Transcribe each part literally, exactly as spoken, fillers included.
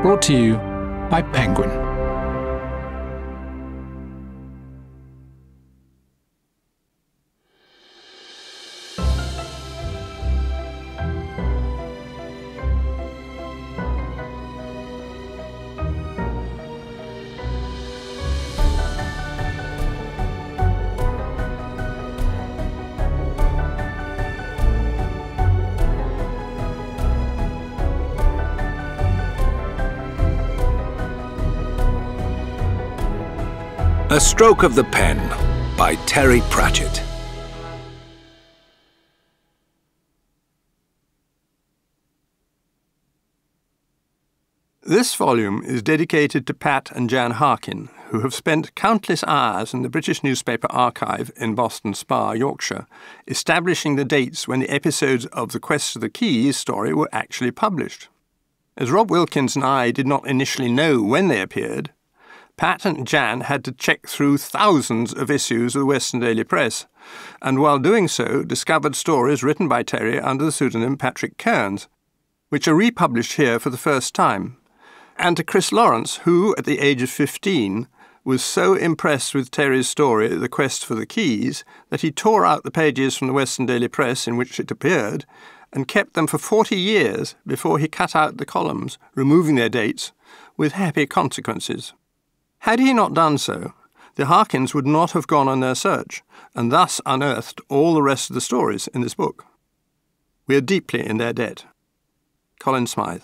Brought to you by Penguin. A Stroke of the Pen by Terry Pratchett. This volume is dedicated to Pat and Jan Harkin, who have spent countless hours in the British newspaper archive in Boston Spa, Yorkshire, establishing the dates when the episodes of The Quest for the Keys story were actually published. As Rob Wilkins and I did not initially know when they appeared, Pat and Jan had to check through thousands of issues of the Western Daily Press, and while doing so, discovered stories written by Terry under the pseudonym Patrick Kearns, which are republished here for the first time. And to Chris Lawrence, who, at the age of fifteen, was so impressed with Terry's story, The Quest for the Keys, that he tore out the pages from the Western Daily Press in which it appeared, and kept them for forty years before he cut out the columns, removing their dates, with happy consequences. Had he not done so, the Harkins would not have gone on their search, and thus unearthed all the rest of the stories in this book. We are deeply in their debt. Colin Smythe.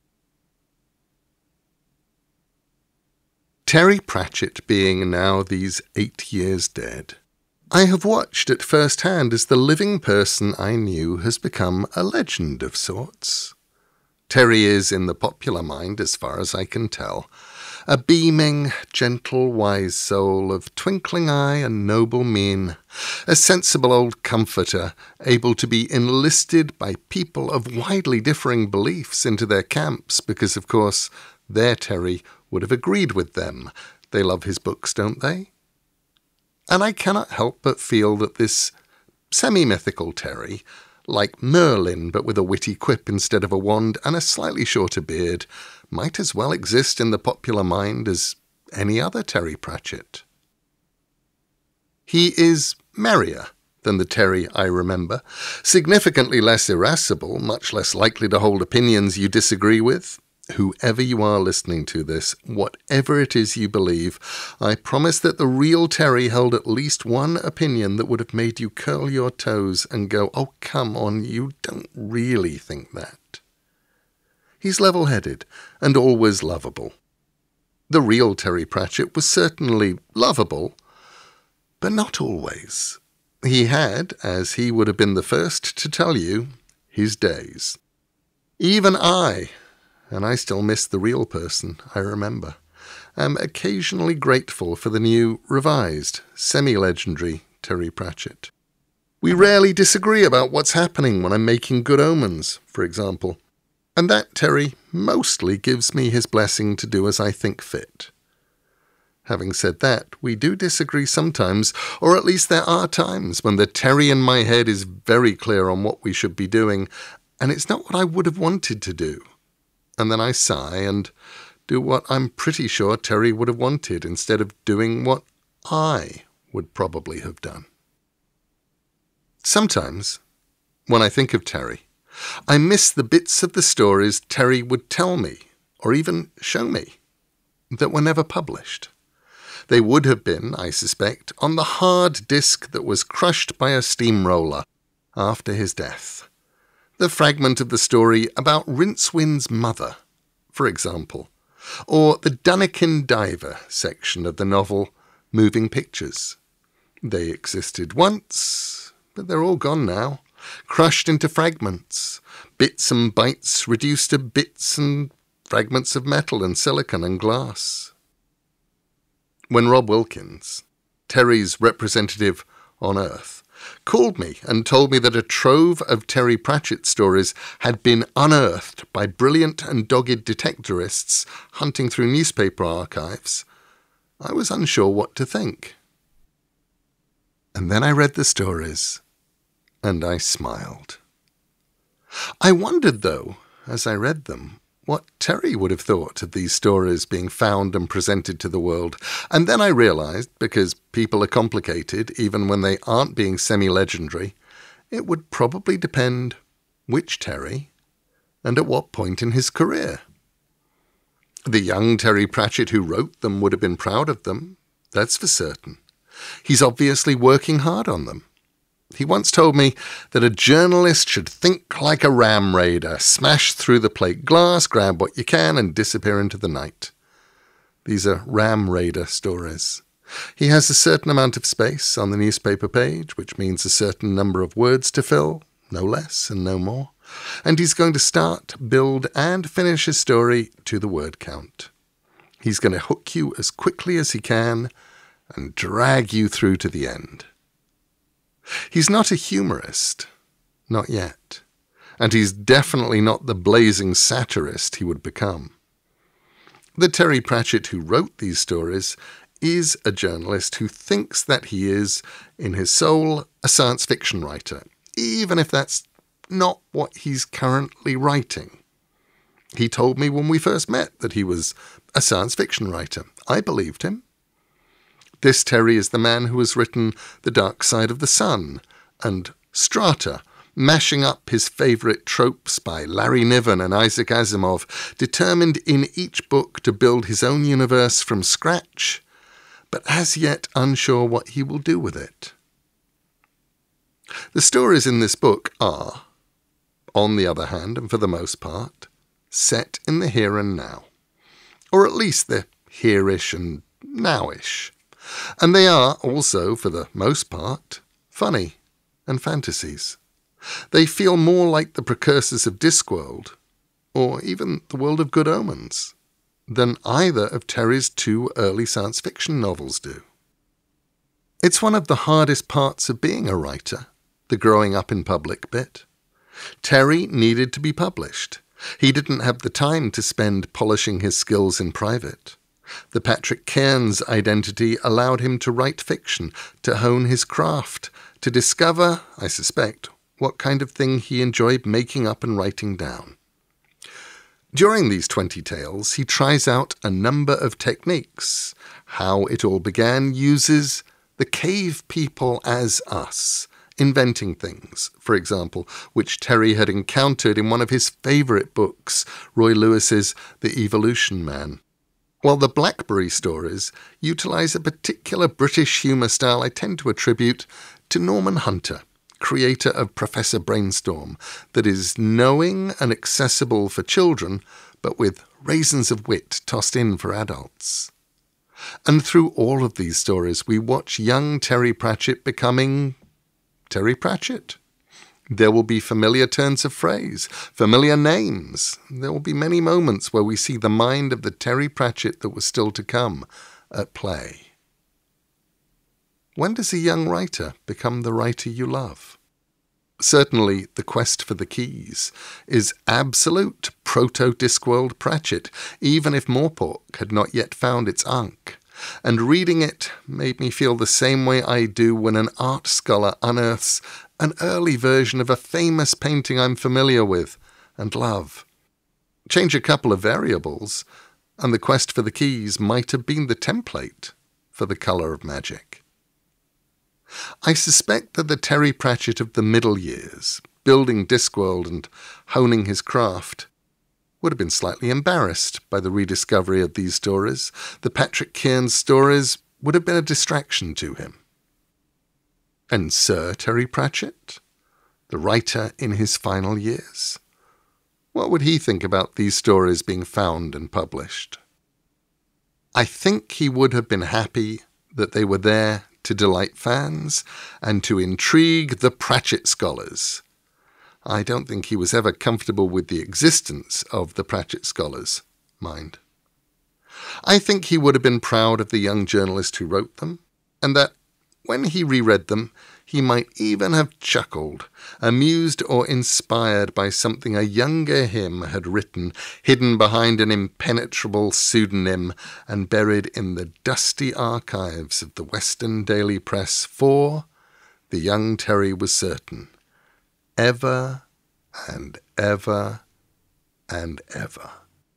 Terry Pratchett being now these eight years dead, I have watched at first hand as the living person I knew has become a legend of sorts. Terry is, in the popular mind, as far as I can tell, a beaming, gentle, wise soul of twinkling eye and noble mien, a sensible old comforter, able to be enlisted by people of widely differing beliefs into their camps, because, of course, their Terry would have agreed with them. They love his books, don't they? And I cannot help but feel that this semi-mythical Terry, like Merlin but with a witty quip instead of a wand and a slightly shorter beard, might as well exist in the popular mind as any other Terry Pratchett. He is merrier than the Terry I remember, significantly less irascible, much less likely to hold opinions you disagree with. Whoever you are listening to this, whatever it is you believe, I promise that the real Terry held at least one opinion that would have made you curl your toes and go, "Oh, come on, you don't really think that." He's level-headed and always lovable. The real Terry Pratchett was certainly lovable, but not always. He had, as he would have been the first to tell you, his days. Even I, and I still miss the real person I remember, am occasionally grateful for the new, revised, semi-legendary Terry Pratchett. We rarely disagree about what's happening when I'm making Good Omens, for example. And that Terry mostly gives me his blessing to do as I think fit. Having said that, we do disagree sometimes, or at least there are times when the Terry in my head is very clear on what we should be doing, and it's not what I would have wanted to do. And then I sigh and do what I'm pretty sure Terry would have wanted instead of doing what I would probably have done. Sometimes, when I think of Terry, I miss the bits of the stories Terry would tell me, or even show me, that were never published. They would have been, I suspect, on the hard disk that was crushed by a steamroller after his death. The fragment of the story about Rincewind's mother, for example, or the Dunnikin Diver section of the novel Moving Pictures. They existed once, but they're all gone now. Crushed into fragments, bits and bytes reduced to bits and fragments of metal and silicon and glass. When Rob Wilkins, Terry's representative on Earth, called me and told me that a trove of Terry Pratchett stories had been unearthed by brilliant and dogged detectorists hunting through newspaper archives, I was unsure what to think. And then I read the stories, and I smiled. I wondered, though, as I read them, what Terry would have thought of these stories being found and presented to the world. And then I realised, because people are complicated even when they aren't being semi-legendary, it would probably depend which Terry and at what point in his career. The young Terry Pratchett who wrote them would have been proud of them, that's for certain. He's obviously working hard on them. He once told me that a journalist should think like a ram raider, smash through the plate glass, grab what you can, and disappear into the night. These are ram raider stories. He has a certain amount of space on the newspaper page, which means a certain number of words to fill, no less and no more. And he's going to start, build, and finish his story to the word count. He's going to hook you as quickly as he can and drag you through to the end. He's not a humorist, not yet, and he's definitely not the blazing satirist he would become. The Terry Pratchett who wrote these stories is a journalist who thinks that he is, in his soul, a science fiction writer, even if that's not what he's currently writing. He told me when we first met that he was a science fiction writer. I believed him. This Terry is the man who has written The Dark Side of the Sun and Strata, mashing up his favourite tropes by Larry Niven and Isaac Asimov, determined in each book to build his own universe from scratch, but as yet unsure what he will do with it. The stories in this book are, on the other hand, and for the most part, set in the here and now, or at least the here-ish and now-ish. And they are also, for the most part, funny and fantasies. They feel more like the precursors of Discworld, or even the World of Good Omens, than either of Terry's two early science fiction novels do. It's one of the hardest parts of being a writer, the growing up in public bit. Terry needed to be published. He didn't have the time to spend polishing his skills in private. The Patrick Cairns identity allowed him to write fiction, to hone his craft, to discover, I suspect, what kind of thing he enjoyed making up and writing down. During these twenty tales, he tries out a number of techniques. How It All Began uses the cave people as us, inventing things, for example, which Terry had encountered in one of his favourite books, Roy Lewis's The Evolution Man. While the Blackberry stories utilise a particular British humour style I tend to attribute to Norman Hunter, creator of Professor Brainstorm, that is knowing and accessible for children, but with raisins of wit tossed in for adults. And through all of these stories, we watch young Terry Pratchett becoming Terry Pratchett. There will be familiar turns of phrase, familiar names. There will be many moments where we see the mind of the Terry Pratchett that was still to come at play. When does a young writer become the writer you love? Certainly, The Quest for the Keys is absolute proto-Discworld Pratchett, even if Morpork had not yet found its ankh. And reading it made me feel the same way I do when an art scholar unearths an early version of a famous painting I'm familiar with and love. Change a couple of variables, and The Quest for the Keys might have been the template for The Colour of Magic. I suspect that the Terry Pratchett of the middle years, building Discworld and honing his craft, would have been slightly embarrassed by the rediscovery of these stories. The Patrick Cairns stories would have been a distraction to him. And Sir Terry Pratchett, the writer in his final years, what would he think about these stories being found and published? I think he would have been happy that they were there to delight fans and to intrigue the Pratchett scholars. I don't think he was ever comfortable with the existence of the Pratchett scholars, mind. I think he would have been proud of the young journalist who wrote them, and that when he reread them, he might even have chuckled, amused or inspired by something a younger him had written, hidden behind an impenetrable pseudonym and buried in the dusty archives of the Western Daily Press, for the young Terry was certain, ever and ever and ever.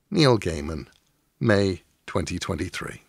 Neil Gaiman, May twenty twenty-three.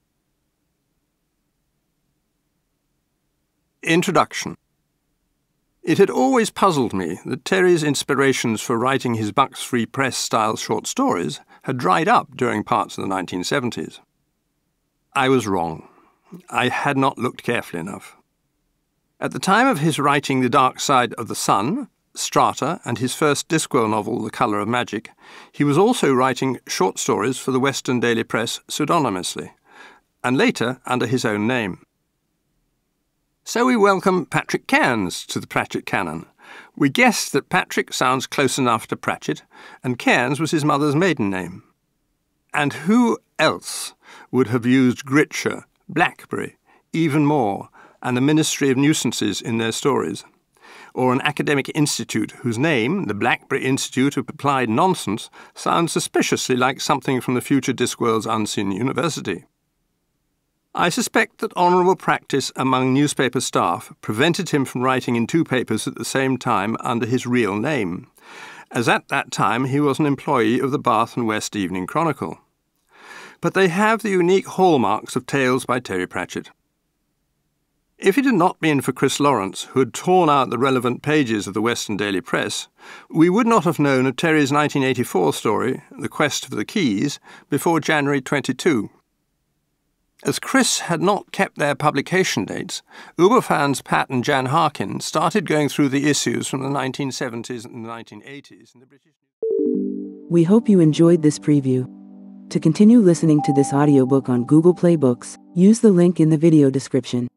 Introduction. It had always puzzled me that Terry's inspirations for writing his Bucks Free Press-style short stories had dried up during parts of the nineteen seventies. I was wrong. I had not looked carefully enough. At the time of his writing The Dark Side of the Sun, Strata, and his first Discworld novel, The Colour of Magic, he was also writing short stories for the Western Daily Press pseudonymously, and later under his own name. So we welcome Patrick Cairns to the Pratchett canon. We guessed that Patrick sounds close enough to Pratchett, and Cairns was his mother's maiden name. And who else would have used Gritcher, Blackberry, even more, and the Ministry of Nuisances in their stories? Or an academic institute whose name, the Blackberry Institute of Applied Nonsense, sounds suspiciously like something from the future Discworld's unseen university. I suspect that honourable practice among newspaper staff prevented him from writing in two papers at the same time under his real name, as at that time he was an employee of the Bath and West Evening Chronicle. But they have the unique hallmarks of tales by Terry Pratchett. If it had not been for Chris Lawrence, who had torn out the relevant pages of the Western Daily Press, we would not have known of Terry's nineteen eighty-four story, The Quest for the Keys, before January twenty-second. As Chris had not kept their publication dates, Uber fans Pat and Jan Harkin started going through the issues from the nineteen seventies and the nineteen eighties in the British. We hope you enjoyed this preview. To continue listening to this audiobook on Google Play Books, use the link in the video description.